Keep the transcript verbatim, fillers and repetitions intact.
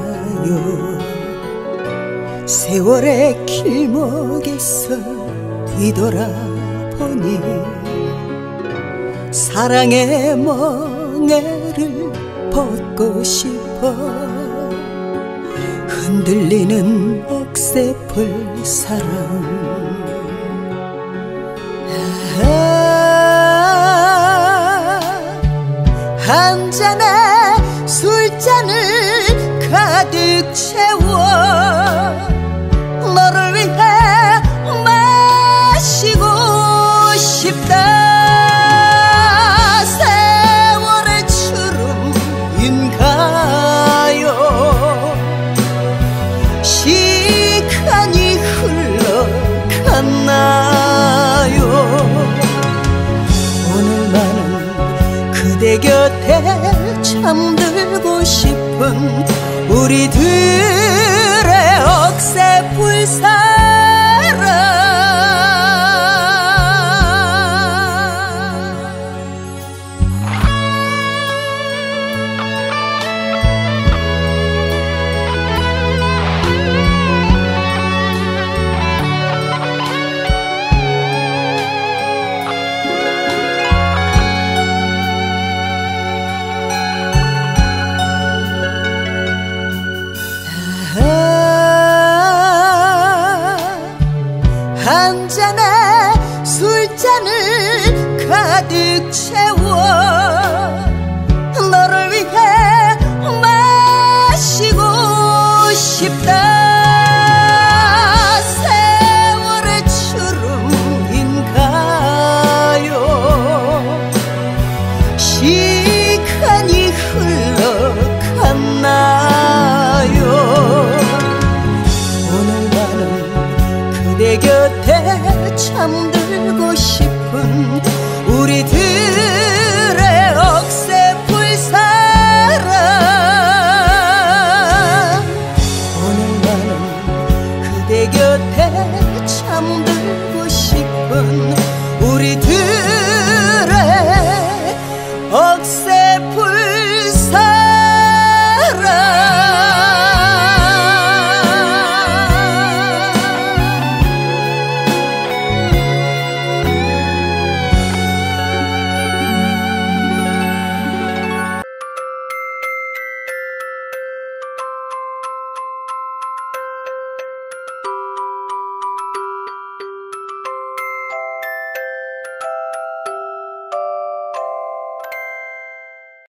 세월의 길목에서 뒤돌아보니 사랑의 멍에를 벗고 싶어 흔들리는 억새풀 사랑. 아, 한 잔의 술잔을 가득 채워 너를 위해 마시고 싶다. 세월의 추름인가요? 시간이 흘러갔나요? 오늘만은 그대 곁에 잠들고 싶은 우리들의 억새풀 사랑. 한 잔의 술잔을 가득 채워